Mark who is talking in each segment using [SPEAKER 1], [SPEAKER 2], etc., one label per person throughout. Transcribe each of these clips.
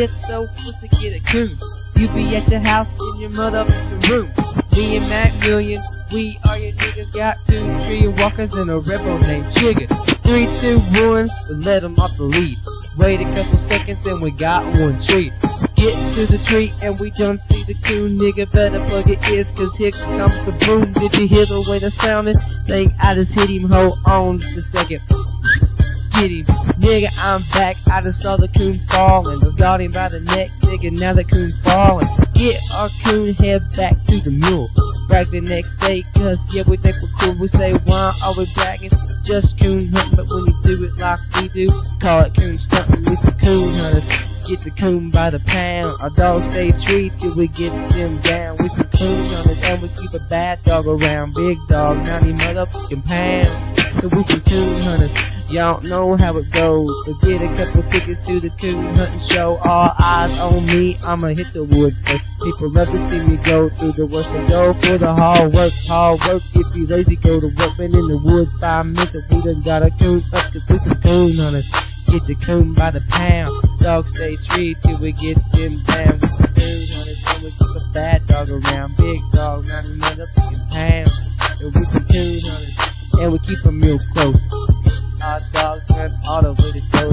[SPEAKER 1] hit though was to get a coon. You be at your house in your motherfucking room. Me and Mac Million, we are your niggas. Got 2 tree walkers and a rebel named Trigger. 3, 2, 1, we let them off the lead. Wait a couple seconds and we got one treat. Get to the tree and we don't see the coon. Nigga better plug your ears cause here comes the boom. Did you hear the way that sounded? Think I just hit him, hold on just a second. Get him, nigga, I'm back. I just saw the coon falling. Just got him by the neck, nigga, now the coon falling. Get our coon, head back to the mule. Brag the next day, cause yeah, we think we're cool. We say, why are we bragging? Just coon hunting, but when you do it like we do, call it coon stunting. We some coon hunters, get the coon by the pound. Our dogs stay treed till we get them down. We some coon hunters, and we keep a bad dog around. Big dog, 90 motherfucking pounds. So we some coon hunters. Y'all know how it goes, so get a couple tickets to the coon hunting show. All eyes on me, I'ma hit the woods first. People love to see me go through the worst, so go for the hard work. Hard work, if you lazy, go to work. Been in the woods 5 minutes, and we done got a coon up, cause we some coon hunters. Get the coon by the pound. Dogs stay treed till we get them down. We some coon hunters, and we keep a bad dog around. Big dog, 90 motherfucking pounds. And we some coon hunters, and we keep them real close. Our dogs hunt all the way to go.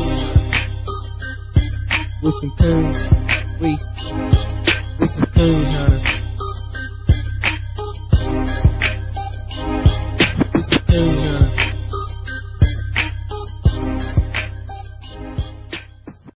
[SPEAKER 1] With some coon, we some coon.